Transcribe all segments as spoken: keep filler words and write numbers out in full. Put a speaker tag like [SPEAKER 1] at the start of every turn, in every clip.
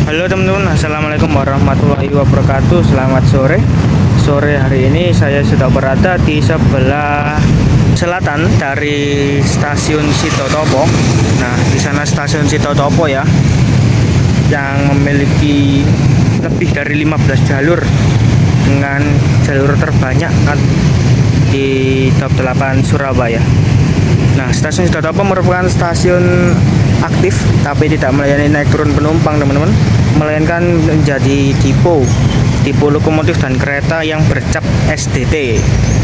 [SPEAKER 1] Halo teman-teman, assalamualaikum warahmatullahi wabarakatuh. Selamat sore. Sore hari ini saya sudah berada di sebelah selatan dari stasiun Sitotopo. Nah, di sana stasiun Sitotopo ya, yang memiliki lebih dari lima belas jalur dengan jalur terbanyak di top delapan Surabaya. Nah, stasiun Sitotopo merupakan stasiun aktif tapi tidak melayani naik turun penumpang teman-teman, melainkan menjadi depo depo lokomotif dan kereta yang bercap S D T.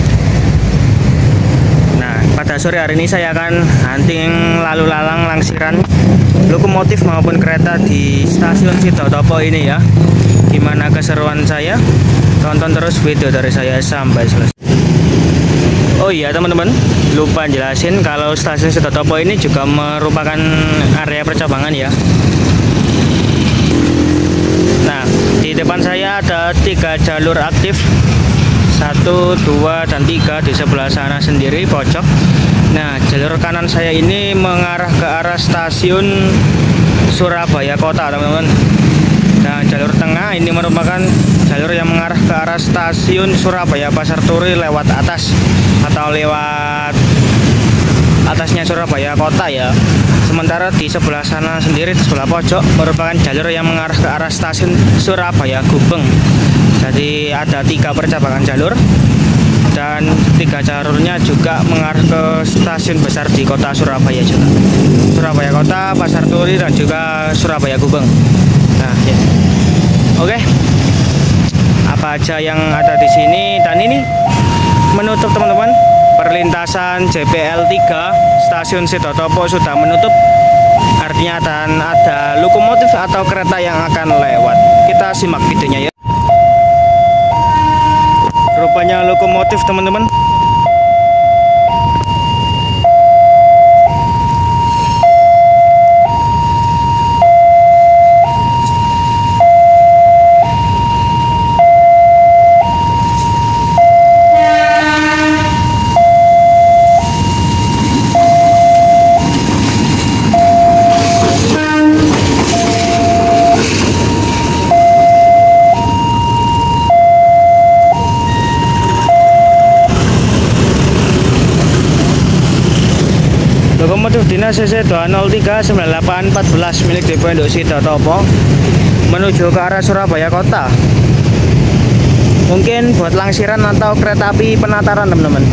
[SPEAKER 1] Nah, pada sore hari ini saya akan hunting lalu lalang langsiran lokomotif maupun kereta di stasiun Sitotopo ini ya. Gimana keseruan saya? Tonton terus video dari saya sampai selesai. Oh iya teman-teman, lupa jelasin kalau stasiun Sitotopo ini juga merupakan area percabangan ya. Nah, di depan saya ada tiga jalur aktif, satu, dua, dan tiga. Di sebelah sana sendiri pojok. Nah, jalur kanan saya ini mengarah ke arah stasiun Surabaya Kota teman-teman. Nah, jalur tengah ini merupakan jalur yang mengarah ke arah stasiun Surabaya Pasar Turi lewat atas atau lewat atasnya Surabaya Kota ya. Sementara di sebelah sana sendiri, di sebelah pojok, merupakan jalur yang mengarah ke arah stasiun Surabaya Gubeng. Jadi ada tiga percabangan jalur dan tiga jalurnya juga mengarah ke stasiun besar di kota Surabaya juga. Surabaya Kota, Pasar Turi, dan juga Surabaya Gubeng. Nah, ya. Oke. Apa aja yang ada di sini, dan ini menutup teman-teman. Perlintasan J P L tiga stasiun Sitotopo sudah menutup. Artinya dan ada lokomotif atau kereta yang akan lewat. Kita simak videonya ya. Rupanya lokomotif teman-teman. Lokomotif dinas C C dua nol tiga sembilan delapan satu empat milik Depo Induk Sitotopo menuju ke arah Surabaya Kota. Mungkin buat langsiran atau kereta api penataran teman-teman.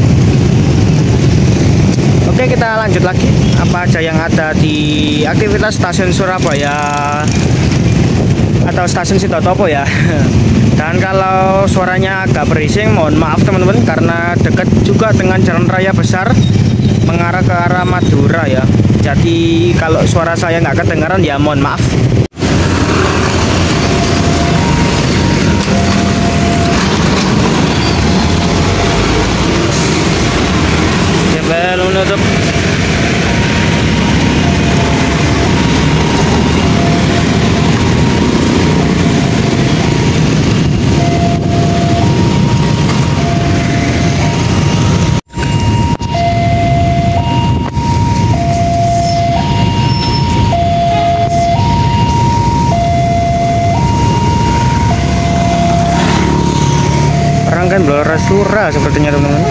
[SPEAKER 1] Oke, kita lanjut lagi. Apa aja yang ada di aktivitas stasiun Surabaya atau stasiun Sitotopo ya. Dan kalau suaranya agak berising, mohon maaf teman-teman, karena dekat juga dengan jalan raya besar mengarah ke arah Madura ya. Jadi kalau suara saya nggak kedengaran ya mohon maaf. Jebel menutup. Rangkaian Blora sepertinya teman-teman.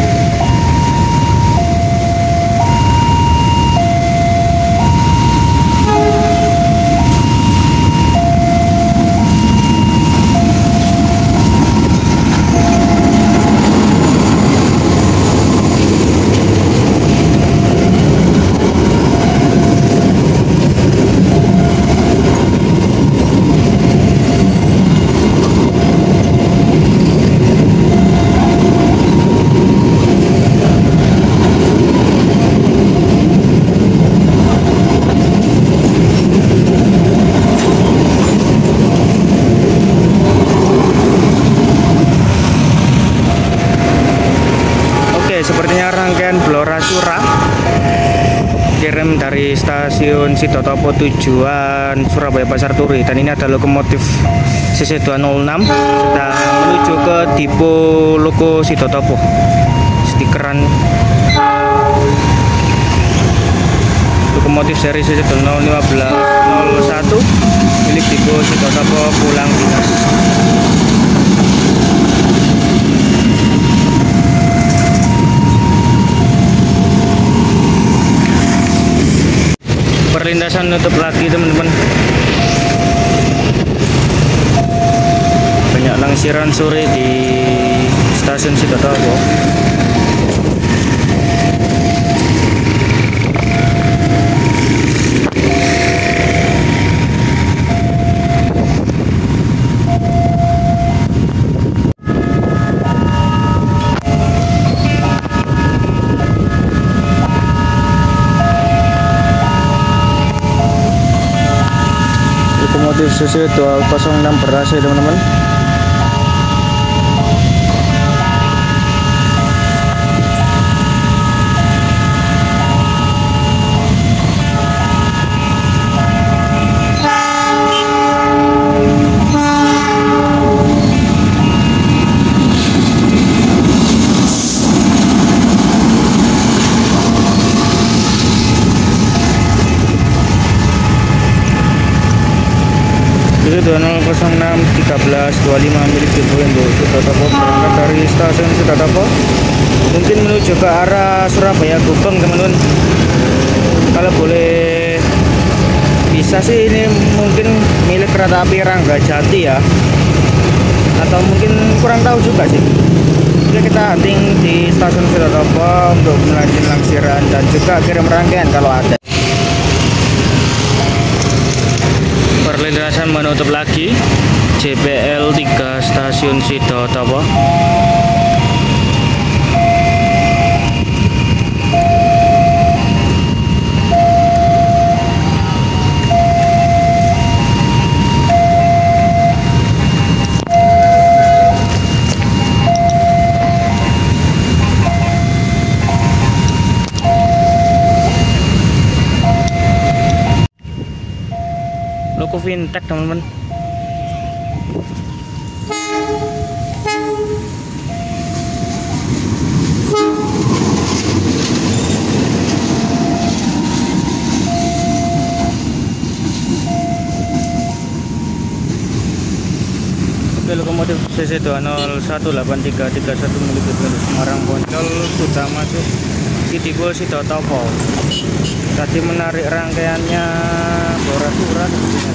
[SPEAKER 1] Sepertinya rangkaian Blora Sura kirim dari stasiun Sitotopo tujuan Surabaya Pasar Turi, dan ini ada lokomotif C C dua nol enam sedang menuju ke Depo Loko Sitotopo. Stikeran lokomotif seri C C nol lima belas nol satu milik Depo Sitotopo pulang dinas. Perlintasan nutup lagi teman-teman. Banyak langsiran sore di stasiun Sitotopo. Lokomotif C C dua nol enam berhasil teman-teman. dua nol enam tiga belas dua lima milik Depo Sitotopo berangkat dari stasiun Sitotopo mungkin menuju ke arah Surabaya Gubeng teman-teman. Kalau boleh bisa sih ini mungkin milik kereta api Ranggajati ya, atau mungkin kurang tahu juga sih. Jadi kita hunting di stasiun Sitotopo untuk melanjutkan langsiran dan juga kirim rangkaian kalau ada. Perlintasan menutup lagi J P L tiga stasiun Sitotopo. Loko Vintek teman-teman. Oke, lokomotif C C dua nol satu delapan tiga tiga satu milik Semarang Poncol sudah masuk di Depo Sitotopo. Tadi menarik rangkaiannya Bora Surat.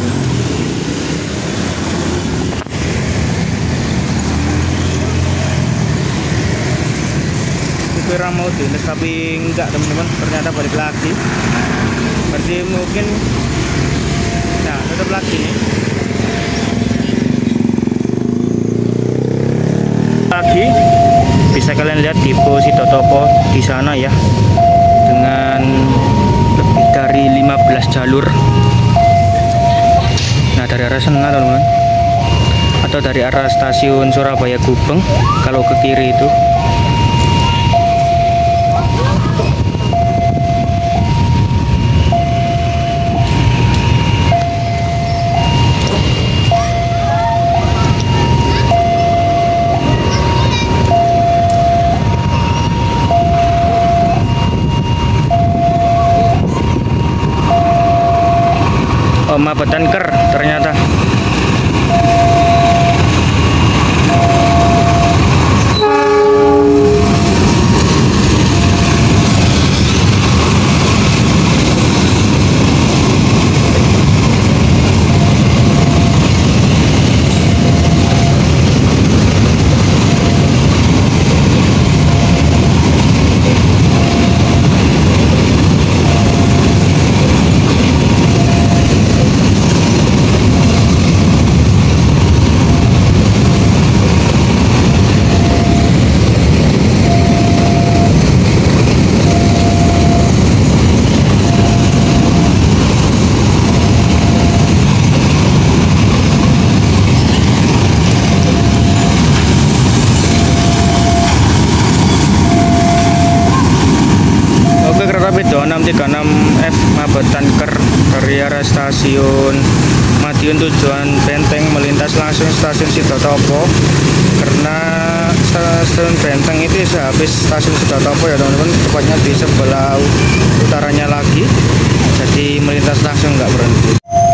[SPEAKER 1] Kira mau dinas tapi enggak teman-teman, ternyata balik lagi. Berarti mungkin nah tetap lagi nih. Lagi bisa kalian lihat Depo Sitotopo di sana ya, dengan lebih dari lima belas jalur. Nah dari arah sana teman-teman, atau dari arah stasiun Surabaya Gubeng kalau ke kiri itu. Oh, Mabatan Ker ternyata. enam tiga enam F Mabatan Ker dari arah stasiun Madiun tujuan Benteng melintas langsung stasiun Sidotopo, karena stasiun Benteng itu sehabis stasiun Sidotopo ya teman-teman, tepatnya di sebelah utaranya lagi, jadi melintas langsung nggak berhenti.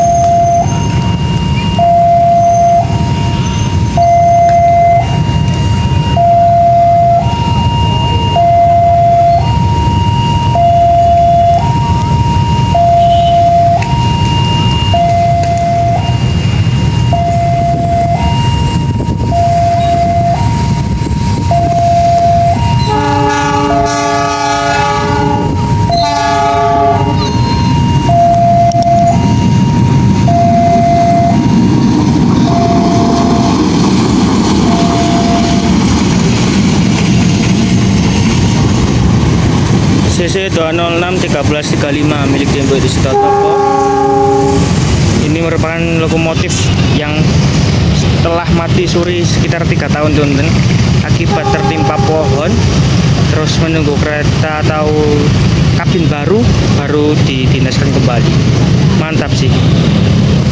[SPEAKER 1] C C dua nol enam tiga belas tiga lima milik Dembo di Sidotopo. Ini merupakan lokomotif yang telah mati suri sekitar tiga tahun teman-teman, akibat tertimpa pohon, terus menunggu kereta atau kabin baru baru didinaskan kembali. Mantap sih.